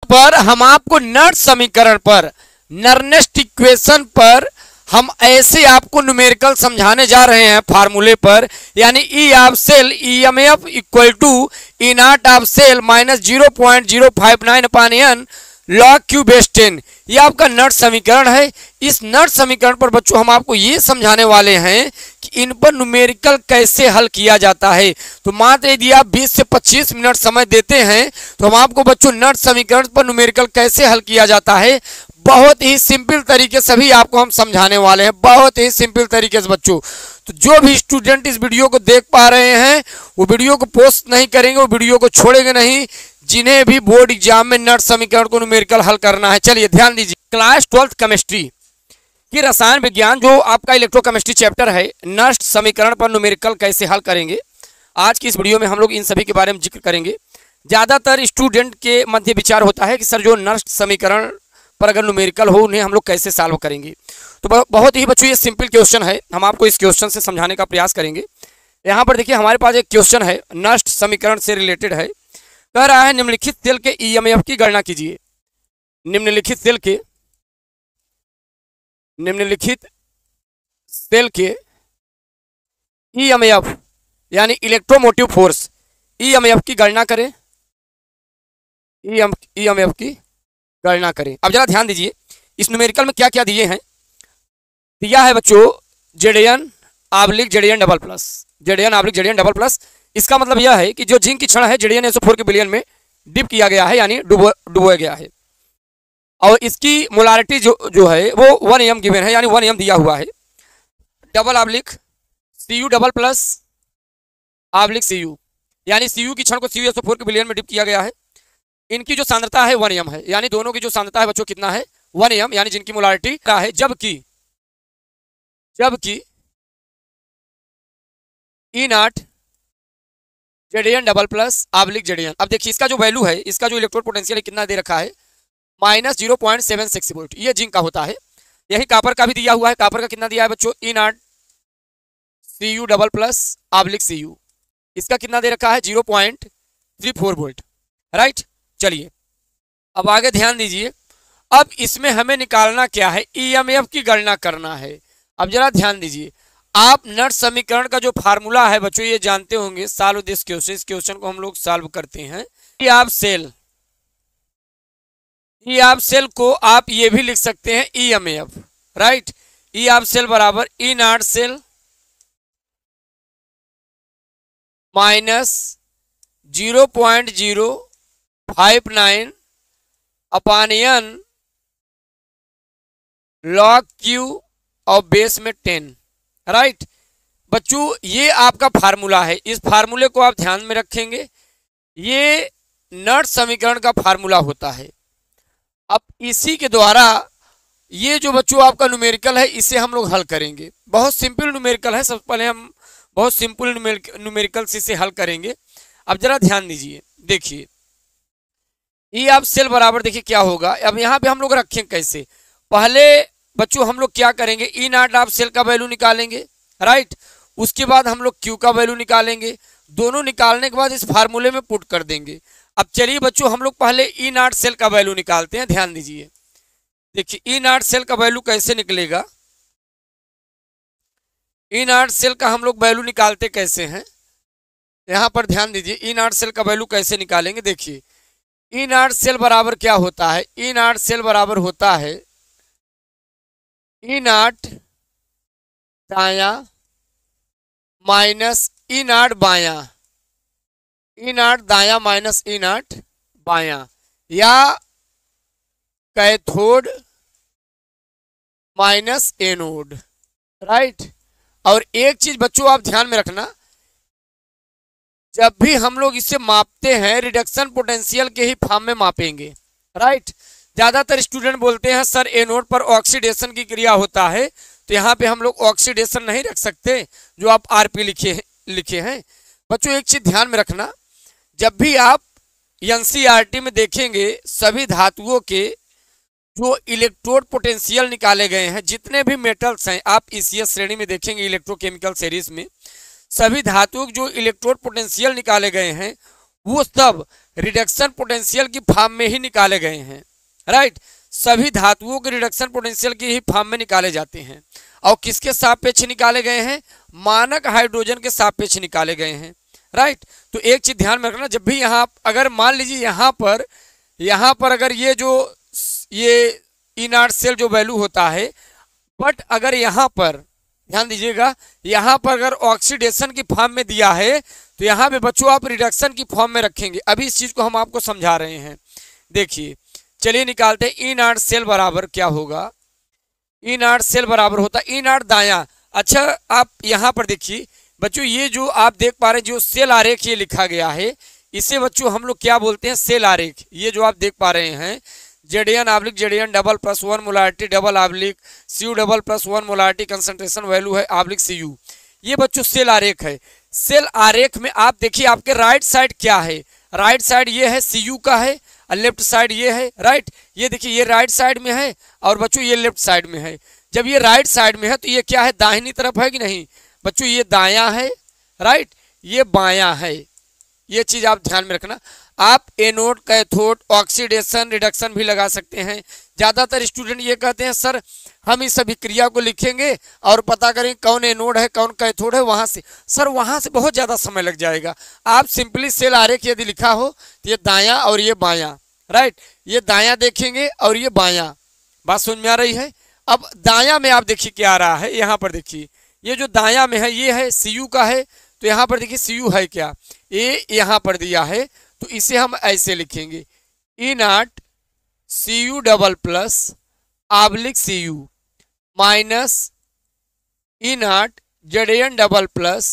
पर हम आपको नर्ड समीकरण पर, नर्नेस्ट इक्वेशन पर हम ऐसे आपको न्यूमेरिकल समझाने जा रहे हैं फार्मूले पर, यानी E of cell EMF equal to E naught of cell minus 0.059 upon n log Q base 10। ये आपका नर्ड समीकरण है। इस नर्ड समीकरण पर बच्चों हम आपको ये समझाने वाले हैं कि इन पर न्यूमेरिकल कैसे हल किया जाता है। तो मात्र यदि आप 20 से 25 मिनट समय देते हैं तो हम आपको बच्चों नर्ड समीकरण पर न्यूमेरिकल कैसे हल किया जाता है बहुत ही सिंपल तरीके से भी आपको हम समझाने वाले हैं, बहुत ही सिंपल तरीके से बच्चों। तो जो भी स्टूडेंट इस वीडियो को देख पा रहे हैं वो वीडियो को पोस्ट नहीं करेंगे, वो वीडियो को छोड़ेंगे नहीं, जिन्हें भी बोर्ड एग्जाम में नर्ड समीकरण को न्यूमेरिकल हल करना है। चलिए ध्यान दीजिए, क्लास 12th केमिस्ट्री की रसायन विज्ञान जो आपका इलेक्ट्रोकेमिस्ट्री चैप्टर है, नर्ड समीकरण पर न्यूमेरिकल कैसे हल करेंगे, आज की इस वीडियो में हम लोग इन सभी के बारे में जिक्र करेंगे। ज़्यादातर स्टूडेंट के मध्य विचार होता है कि सर जो नर्ड समीकरण पर अगर न्यूमेरिकल हो उन्हें हम लोग कैसे सॉल्व करेंगे। तो बहुत ही बच्चों ये सिंपल क्वेश्चन है, हम आपको इस क्वेश्चन से समझाने का प्रयास करेंगे। यहाँ पर देखिए हमारे पास एक क्वेश्चन है, नर्ड समीकरण से रिलेटेड है। कह रहा है निम्नलिखित सेल के EMF की गणना कीजिए। निम्नलिखित सेल के EMF यानी इलेक्ट्रोमोटिव फोर्स EMF की गणना करें, EMF की गणना करें। अब जरा ध्यान दीजिए इस न्यूमेरिकल में क्या क्या दिए हैं। दिया है बच्चों Zn oblique Zn double plus, Zn oblique Zn double plus. इसका मतलब यह है कि जो जिंक की क्षण है Zn-SO4 के विलयन में डिप किया गया है, यानी डुबोया गया है, और इसकी मोलारिटी जो है वो 1 m गिवन है, यानी 1 m दिया हुआ है। Double oblique Cu double plus oblique Cu, यानी Cu की क्षण को Cu-SO4 के विलयन में डिप किया गया है। इनकी जो सांद्रता है 1 m है, यानी दोनों की जो सांद्रता है बच्चों कितना है 1 m, यानी जिनकी मोलारिटी का है। जबकि E naught Zn double plus oblique Zn। अब देखिए इसका जो वैल्यू है, इसका जो इलेक्ट्रोड पोटेंशियल है कितना दे रखा है माइनस 0.76 वोल्ट, ये जिंक का होता है। यही कापर का भी दिया हुआ है। कापर का कितना दिया है बच्चों E naught Cu double plus oblique Cu, इसका कितना दे रखा है 0.34 वोल्ट, राइट। चलिए अब आगे ध्यान दीजिए, अब इसमें हमें निकालना क्या है, EMF की गणना करना है। अब जरा ध्यान दीजिए, आप नर्ड समीकरण का जो फार्मूला है बच्चों ये जानते होंगे, सॉल्व दिस क्वेश्चन, इस क्वेश्चन को हम लोग सॉल्व करते हैं। ई ऑफ सेल को आप ये भी लिख सकते हैं EMF, right. E of cell बराबर E naught cell minus 0.059 upon n log Q और बेस में 10, राइट। बच्चों ये आपका फार्मूला है, इस फार्मूले को आप ध्यान में रखेंगे, ये नर्ड समीकरण का फार्मूला होता है। अब इसी के द्वारा ये जो बच्चों आपका न्यूमेरिकल है इसे हम लोग हल करेंगे। बहुत सिंपल न्यूमेरिकल है, सबसे पहले हम बहुत सिंपल न्यूमेरिकल से इसे हल करेंगे। अब जरा ध्यान दीजिए, देखिए ई ऑफ सेल बराबर देखिए क्या होगा। अब यहाँ पे हम लोग रखें कैसे, पहले बच्चों हम लोग क्या करेंगे, ई नॉट ऑफ सेल का वैल्यू निकालेंगे, राइट। उसके बाद हम लोग Q का वैल्यू निकालेंगे, दोनों निकालने के बाद इस फार्मूले में पुट कर देंगे। अब चलिए बच्चों हम लोग पहले ई नॉट सेल का वैल्यू निकालते हैं। ध्यान दीजिए, देखिए ई नॉट सेल का वैल्यू कैसे निकलेगा, ई नॉट सेल का हम लोग वैल्यू निकालते कैसे हैं, यहाँ पर ध्यान दीजिए। ई नॉट सेल का वैल्यू कैसे निकालेंगे, देखिए ई नॉट सेल बराबर क्या होता है, ई नॉट सेल बराबर होता है ई नॉट दाया माइनस ई नॉट बाया, ई नॉट दाया माइनस ई नॉट बाया, या कैथोड माइनस एनोड, राइट। और एक चीज बच्चों आप ध्यान में रखना, जब भी हम लोग इसे मापते हैं रिडक्शन पोटेंशियल के ही फॉर्म में मापेंगे, राइट। ज्यादातर स्टूडेंट बोलते हैं सर एनोड पर ऑक्सीडेशन की क्रिया होता है, तो यहाँ पे हम लोग ऑक्सीडेशन नहीं रख सकते जो आप आरपी लिखे हैं। बच्चों एक चीज ध्यान में रखना, जब भी आप एनसीईआरटी में देखेंगे सभी धातुओं के जो इलेक्ट्रोड पोटेंशियल निकाले गए हैं, जितने भी मेटल्स हैं आप ईसीएस श्रेणी में देखेंगे इलेक्ट्रोकेमिकल सीरीज में, सभी धातुओं जो इलेक्ट्रोड पोटेंशियल निकाले गए हैं वो सब रिडक्शन पोटेंशियल की फॉर्म में ही निकाले गए हैं। राइट, सभी धातुओं के रिडक्शन पोटेंशियल की ही फॉर्म में निकाले जाते हैं। और किसके सापेक्ष निकाले गए हैं? मानक हाइड्रोजन के सापेक्ष निकाले गए हैं। राइट, तो एक चीज ध्यान में रखना, जब भी यहाँ अगर मान लीजिए यहाँ पर अगर ये E0 सेल जो वैल्यू होता है, बट अगर यहाँ पर ध्यान दीजिएगा, यहाँ पर अगर ऑक्सीडेशन की फॉर्म में दिया है तो यहाँ पे बच्चों आप रिडक्शन की फॉर्म में रखेंगे। अभी इस चीज को हम आपको समझा रहे हैं। देखिए, चलिए निकालते हैं। E0 सेल बराबर क्या होगा? E0 सेल बराबर होता है E0 दाया। अच्छा, आप यहाँ पर देखिए बच्चों, ये जो आप देख पा रहे हैं जो सेल आरेख ये लिखा गया है, इसे बच्चों हम लोग क्या बोलते हैं? सेल आरेख। ये जो आप देख पा रहे हैं Zn/Zn double plus 1 molarity double Cu double plus 1 molarity concentration value है Cu। ये बच्चों सेल आरेख है। सेल आरेख में आप देखिए आपके राइट साइड क्या है? राइट साइड ये है Cu का है और लेफ्ट साइड ये है। राइट, ये देखिए ये राइट साइड में है और बच्चों ये लेफ्ट साइड में है। जब ये राइट साइड में है तो ये क्या है? दाहिनी तरफ है कि नहीं? बच्चों ये दायां है। राइट, ये बायां है। ये चीज आप ध्यान में रखना। आप एनोड, कैथोड, ऑक्सीडेशन, रिडक्शन भी लगा सकते हैं। ज्यादातर स्टूडेंट ये कहते हैं सर हम इस अभिक्रिया को लिखेंगे और पता करें कौन एनोड है कौन कैथोड है वहां से। सर वहां से बहुत ज्यादा समय लग जाएगा। आप सिंपली सेल आरेख यदि लिखा हो तो ये दायां और ये बायां। राइट, ये दायां देखेंगे और ये बायां। बात समझ में आ रही है? अब दायां में आप देखिए क्या आ रहा है। यहाँ पर देखिए ये जो दायां में है ये है Cu का है, तो यहाँ पर देखिए Cu है क्या? ए यहाँ पर दिया है तो इसे हम ऐसे लिखेंगे E0 Cu double plus Cu minus E0 Zn double plus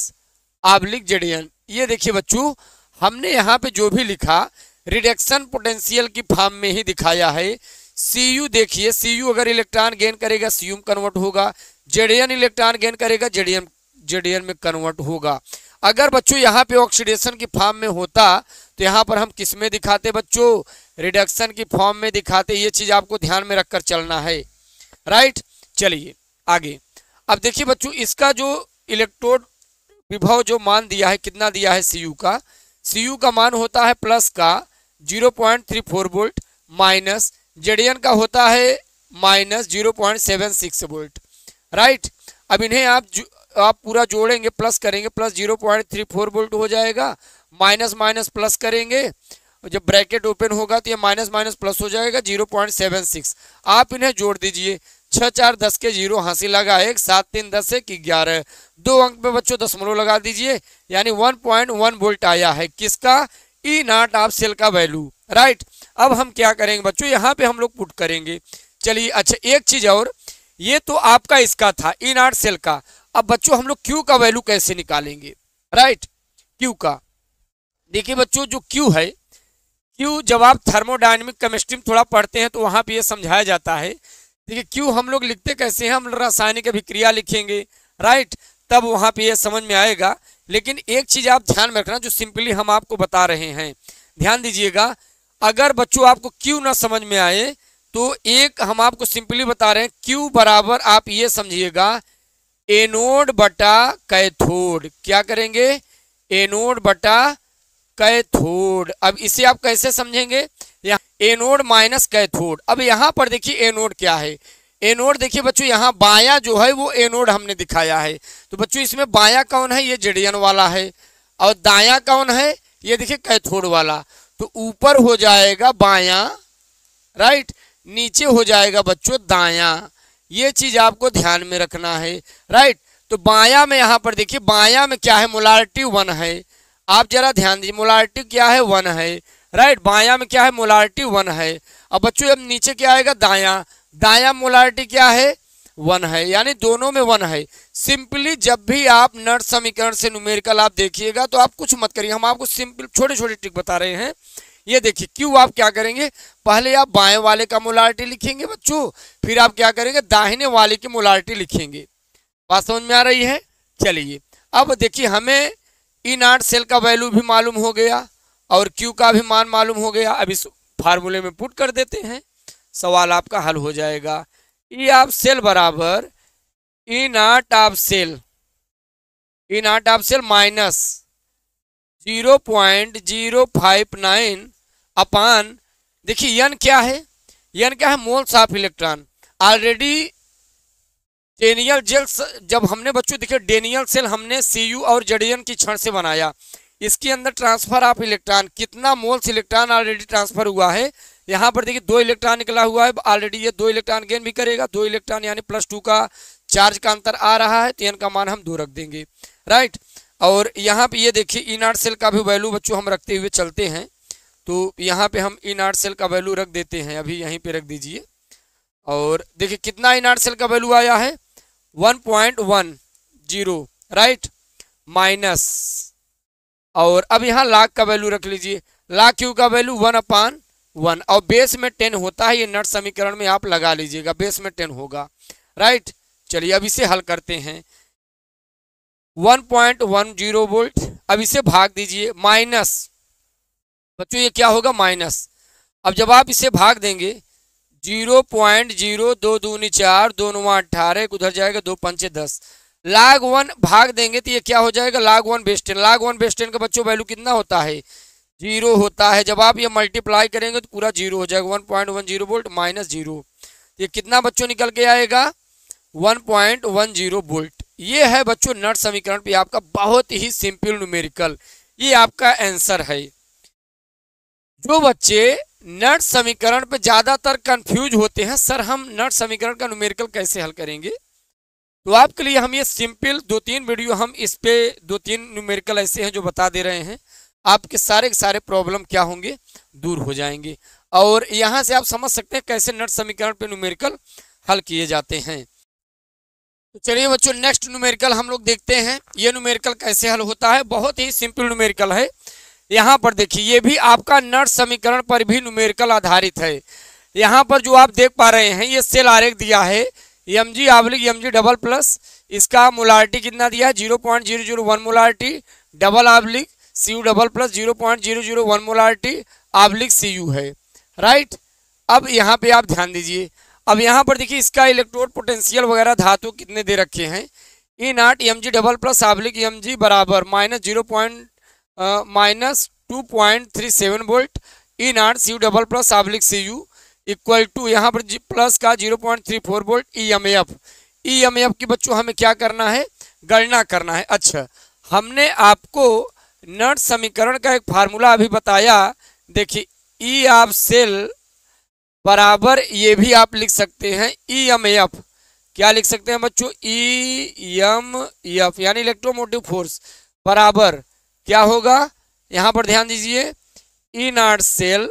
Zn। ये देखिए बच्चों, हमने यहाँ पे जो भी लिखा रिडक्शन पोटेंशियल की फॉर्म में ही दिखाया है। Cu देखिए, Cu अगर इलेक्ट्रॉन गेन करेगा Cu में कन्वर्ट होगा, Zn इलेक्ट्रॉन गेन करेगा Zn में कन्वर्ट होगा। अगर बच्चों यहाँ पे ऑक्सीडेशन की फॉर्म में होता तो यहाँ पर हम किस में दिखाते बच्चों? रिडक्शन की फॉर्म में दिखाते। ये चीज आपको ध्यान में रखकर चलना है। राइट, चलिए आगे। अब देखिए बच्चों, इसका जो इलेक्ट्रोड विभव जो मान दिया है, कितना दिया है Cu का? Cu का मान होता है प्लस का 0.34 वोल्ट माइनस Zn का होता है माइनस 0.76 वोल्ट। राइट, अब इन्हें आप पूरा जोड़ेंगे, प्लस करेंगे, प्लस 0.34 वोल्ट हो जाएगा, माइनस माइनस प्लस करेंगे, जब ब्रैकेट ओपन होगा तो ये माइनस माइनस प्लस हो जाएगा 0.76। आप इन्हें जोड़ दीजिए, 6 4 10 के 0 हासिल लगा 1, 7 3 10 1 11, 2 अंक पे बच्चों दशमलव लगा दीजिए, यानी 1.1 वोल्ट आया है। किसका? E0 ऑफ सेल का वैल्यू। राइट, अब हम क्या करेंगे बच्चों? यहाँ पे हम लोग पुट करेंगे। चलिए, अच्छा एक चीज और, ये तो आपका इसका था E0 सेल का। अब बच्चों हम लोग Q का वैल्यू कैसे निकालेंगे? राइट, Q का देखिए बच्चों, जो Q है, Q जब आप थर्मोडायनेमिक केमिस्ट्री में थोड़ा पढ़ते हैं तो वहां पे ये समझाया जाता है। देखिए Q हम लोग लिखते कैसे हैं? हम रासायनिक अभिक्रिया लिखेंगे। राइट, तब वहां पे ये समझ में आएगा। लेकिन एक चीज आप ध्यान में रखना, जो सिंपली हम आपको बता रहे हैं, ध्यान दीजिएगा। अगर बच्चों आपको Q ना समझ में आए तो एक हम आपको सिंपली बता रहे हैं, Q बराबर आप ये समझिएगा एनोड बटा कैथोड। क्या करेंगे? एनोड बटा कैथोड। अब इसे आप कैसे समझेंगे? Anode minus cathode. अब यहाँ पर देखिए एनोड क्या है? एनोड देखिए बच्चों, यहाँ बायां जो है वो एनोड हमने दिखाया है। तो बच्चों इसमें बायां कौन है? ये Zn वाला है। और दायां कौन है? ये देखिए कैथोड वाला। तो ऊपर हो जाएगा बायां, राइट, नीचे हो जाएगा बच्चों दायां। ये चीज आपको ध्यान में रखना है। राइट, तो बायां में यहाँ पर देखिए, बायां में क्या है? मोलारिटी 1 है। आप जरा ध्यान दीजिए, मोलारिटी क्या है? 1 है। राइट, बायां में क्या है? मोलारिटी 1 है। अब बच्चों अब नीचे क्या आएगा? दायां। दायां मोलारिटी क्या है? 1 है, यानी दोनों में 1 है। सिंपली जब भी आप नर्ड समीकरण से न्यूमेरिकल आप देखिएगा तो आप कुछ मत करिए, हम आपको सिंपल छोटे छोटे ट्रिक बता रहे हैं। ये देखिए Q आप क्या करेंगे? पहले आप बाएं वाले का मोलारिटी लिखेंगे बच्चों, फिर आप क्या करेंगे? दाहिने वाले की मोलारिटी लिखेंगे। बात समझ में आ रही है? चलिए, अब देखिए हमें E0 सेल का वैल्यू भी मालूम हो गया और Q का भी मान मालूम हो गया। अब इस फार्मूले में पुट कर देते हैं, सवाल आपका हल हो जाएगा। E ऑफ सेल बराबर E0 of cell, E0 of cell minus 0.059 upon, देखिए n क्या है, n क्या है, moles of electron. Already Daniell cell, जब हमने बच्चों देखिए डेनियल सेल हमने Cu और Zn की क्षण से बनाया, इसके अंदर ट्रांसफर ऑफ इलेक्ट्रॉन, कितना मोल्स इलेक्ट्रॉन ऑलरेडी ट्रांसफर हुआ है। यहाँ पर देखिए 2 इलेक्ट्रॉन निकला हुआ है ऑलरेडी, ये 2 इलेक्ट्रॉन गेन भी करेगा, 2 इलेक्ट्रॉन यानी +2 का चार्ज का अंतर आ रहा है, तो n का मान हम 2 रख देंगे, राइट। और यहाँ पे ये देखिए E0 सेल का भी वैल्यू बच्चों हम रखते हुए चलते हैं, तो यहाँ पे हम E0 सेल का वैल्यू रख देते हैं, अभी यहीं पे रख दीजिए। और देखिए कितना E0 सेल का वैल्यू आया है 1.10, राइट, माइनस, और अब यहाँ लाख का वैल्यू रख लीजिए, लाख क्यू का वैल्यू 1/1, और बेस में 10 होता है, ये नट समीकरण में आप लगा लीजिएगा, बेस में 10 होगा, राइट। चलिए अब इसे हल करते हैं, 1.10 वोल्ट, अब इसे भाग दीजिए, माइनस, बच्चों ये क्या होगा, माइनस। अब जब आप इसे भाग देंगे 0.0, 2 दूनी 4, 2 9 18, उधर जाएगा 2 पंचे 10, log 1 भाग देंगे तो ये क्या हो जाएगा, log 1 बेस 10, log 1 बेस 10 का बच्चों वैल्यू कितना होता है, 0 होता है। जब आप ये मल्टीप्लाई करेंगे तो पूरा 0 हो जाएगा, 1.10 वोल्ट माइनस 0, ये कितना बच्चों निकल के आएगा 1.10 वोल्ट। ये है बच्चों नट समीकरण पे आपका बहुत ही सिंपल न्यूमेरिकल, ये आपका आंसर है। जो बच्चे नट समीकरण पे ज्यादातर कंफ्यूज होते हैं, सर हम नट समीकरण का न्यूमेरिकल कैसे हल करेंगे, तो आपके लिए हम ये सिंपल 2-3 वीडियो हम इस पे 2-3 न्यूमेरिकल ऐसे हैं जो बता दे रहे हैं, आपके सारे के सारे प्रॉब्लम क्या होंगे, दूर हो जाएंगे। और यहाँ से आप समझ सकते हैं कैसे नट समीकरण पे न्यूमेरिकल हल किए जाते हैं। तो चलिए बच्चों नेक्स्ट न्यूमेरिकल हम लोग देखते हैं, ये न्यूमेरिकल कैसे हल होता है, बहुत ही सिंपल न्यूमेरिकल है। यहाँ पर देखिए ये भी आपका नट समीकरण पर भी न्यूमेरिकल आधारित है। यहाँ पर जो आप देख पा रहे हैं ये सेल आरेख दिया है, Mg/Mg+, इसका मोलारिटी कितना दिया है 0.001 molarity, double oblique Cu double plus 0.001 molarity oblique Cu है, राइट। अब यहाँ पे आप ध्यान दीजिए, अब यहाँ पर देखिए इसका इलेक्ट्रोड पोटेंशियल वगैरह धातु कितने दे रखे हैं, E0 Mg++ ऑब्लिक Mg बराबर -2.37 volt, E0 Cu double plus oblique Cu equal to यहाँ पर प्लस का 0.34 वोल्ट EMF। EMF की बच्चों हमें क्या करना है, गणना करना है। अच्छा, हमने आपको नट समीकरण का एक फार्मूला अभी बताया, देखिए E ऑफ सेल बराबर ये भी आप लिख सकते हैं EMF, क्या लिख सकते हैं बच्चों, EMF यानी इलेक्ट्रोमोटिव फोर्स बराबर क्या होगा, यहाँ पर ध्यान दीजिए E0 cell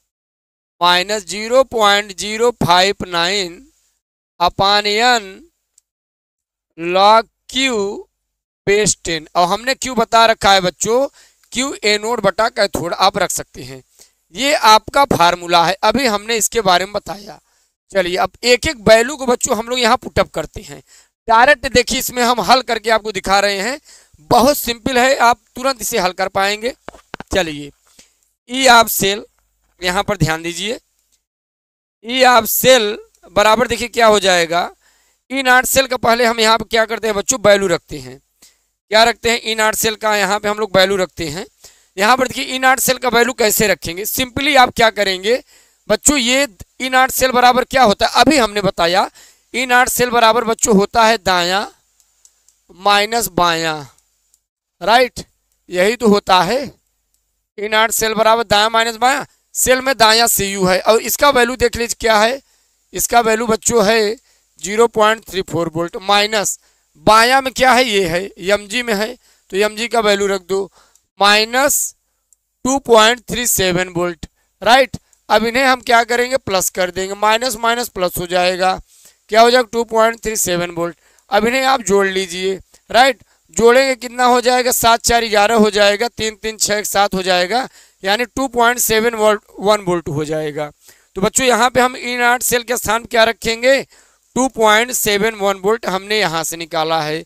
-0.059 upon n log Q base 10, और हमने Q बता रखा है बच्चों, Q एनोड बटा कैथोड आप रख सकते हैं, ये आपका फार्मूला है, अभी हमने इसके बारे में बताया। चलिए अब एक एक वैल्यू को बच्चों हम लोग यहाँ पुटअप करते हैं डायरेक्ट, देखिए इसमें हम हल करके आपको दिखा रहे हैं, बहुत सिंपल है, आप तुरंत इसे हल कर पाएंगे। चलिए E ऑफ सेल, यहाँ पर ध्यान दीजिए, E ऑफ सेल बराबर देखिए क्या हो जाएगा, E0 सेल का पहले हम यहाँ पर क्या करते हैं बच्चों, वैल्यू रखते हैं, क्या रखते हैं, E0 सेल का यहाँ पे हम लोग वैल्यू रखते हैं। यहाँ पर देखिए E0 सेल का वैल्यू कैसे रखेंगे, सिंपली आप क्या करेंगे बच्चों, ये E0 सेल बराबर क्या होता है, अभी हमने बताया E0 सेल बराबर बच्चों होता है दायां माइनस बायां, राइट, यही तो होता है, E0 सेल बराबर दायां माइनस बायां, सेल में दायां Cu है, और इसका वैल्यू देख लीजिए क्या है, इसका वैल्यू बच्चों है 0.34 वोल्ट, माइनस बायां में क्या है, ये है Mg में है, तो Mg का वैल्यू रख दो -2.37 वोल्ट, राइट। अब इन्हें हम क्या करेंगे, प्लस कर देंगे, माइनस माइनस प्लस हो जाएगा, क्या हो जाएगा 2.37 वोल्ट। अब इन्हें आप जोड़ लीजिए, राइट, जोड़ेंगे कितना हो जाएगा, 7 4 11 हो जाएगा, 3 3 6 7 हो जाएगा, यानी 2.71 वोल्ट हो जाएगा। तो बच्चों यहाँ पे हम E0 सेल के स्थान क्या रखेंगे, 2.71 वोल्ट हमने यहाँ से निकाला है,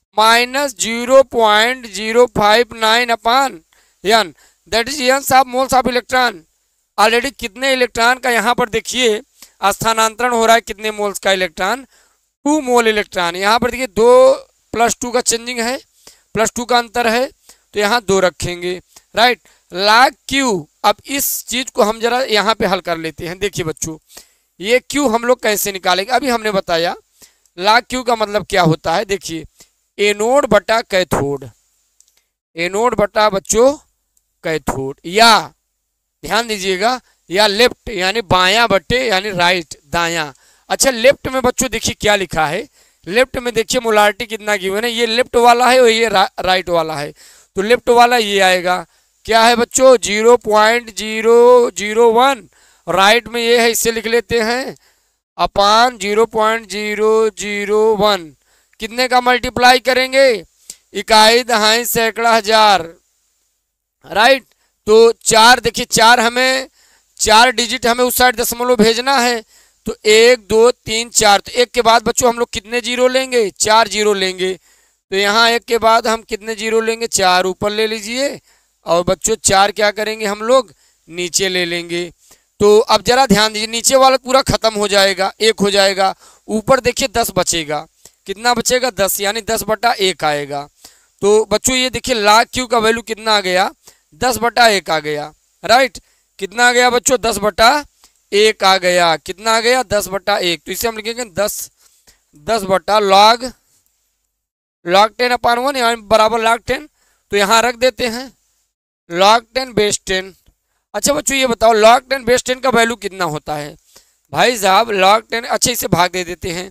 -0.059 upon n, that is n of moles of electron. Already कितने इलेक्ट्रॉन का यहाँ पर देखिए स्थानांतरण हो रहा है, कितने मोल्स का इलेक्ट्रॉन, 2 मोल इलेक्ट्रॉन, यहाँ पर देखिए 2 + 2 का चेंजिंग है, +2 का अंतर है, तो यहाँ 2 रखेंगे, राइट। log q, अब इस चीज को हम जरा यहाँ पे हल कर लेते हैं। देखिए बच्चों, ये q हम लोग कैसे निकालेंगे, अभी हमने बताया log q का मतलब क्या होता है। देखिए एनोड बटा कैथोड, एनोड बटा बच्चों कैथोड, या ध्यान दीजिएगा, या लेफ्ट यानी बायां बटे यानी राइट दायां। अच्छा लेफ्ट में बच्चों देखिए क्या लिखा है, लेफ्ट में देखिए मोलारिटी कितना गिवन है, ये लेफ्ट वाला है और ये राइट वाला है। तो लेफ्ट वाला ये आएगा, क्या है बच्चों 0.001, राइट में ये है, इसे लिख लेते हैं अपान 0.001, कितने का मल्टीप्लाई करेंगे, इकाई दहाई सैकड़ा हजार, राइट। तो 4, देखिए 4 हमें 4 डिजिट हमें उस साइड दशमलव भेजना है, तो 1 2 3 4, तो 1 के बाद बच्चों हम लोग कितने जीरो लेंगे, 4 जीरो लेंगे। तो यहाँ 1 के बाद हम कितने जीरो लेंगे, 4 ऊपर ले लीजिए, और बच्चों 4 क्या करेंगे हम लोग नीचे ले लेंगे। तो अब जरा ध्यान दीजिए, नीचे वाला पूरा खत्म हो जाएगा, 1 हो जाएगा, ऊपर देखिए 10 बचेगा, कितना बचेगा 10, यानी 10 बटा 1 आएगा। तो बच्चों ये देखिए log q का वैल्यू कितना आ गया, 10 बटा 1 आ गया, राइट। कितना आ गया बच्चों, 10 बटा 1 आ गया, कितना आ गया 10 बटा 1। तो इसे हम लिखेंगे 10 बटा log 10 अपान 1 यानी बराबर log 10। तो यहाँ रख देते हैं log 10 बेस 10। अच्छा बच्चों ये बताओ log 10 बेस 10 का वैल्यू कितना होता है भाई साहब, log 10, अच्छा इसे भाग दे देते हैं,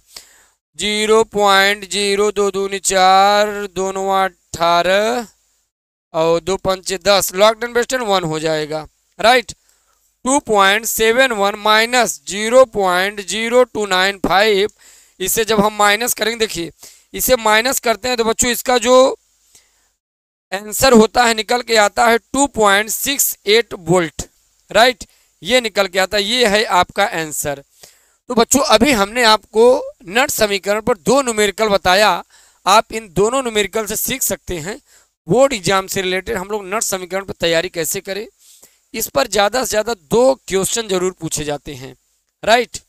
0.02 दूनी 4, 2 9 18 और 2 5 10, log 10 बेस 10 1 हो जाएगा, राइट। 2.71 माइनस 0.0295, इसे जब हम माइनस करेंगे, देखिए इसे माइनस करते हैं तो बच्चों इसका जो आंसर होता है निकल के आता है 2.68 वोल्ट, राइट। ये निकल के आता है, ये है आपका आंसर। तो बच्चों अभी हमने आपको नट समीकरण पर 2 न्यूमेरिकल बताया, आप इन दोनों न्यूमेरिकल से सीख सकते हैं बोर्ड एग्जाम से रिलेटेड हम लोग नट समीकरण पर तैयारी कैसे करें। इस पर ज़्यादा से ज़्यादा 2 क्वेश्चन जरूर पूछे जाते हैं, राइट।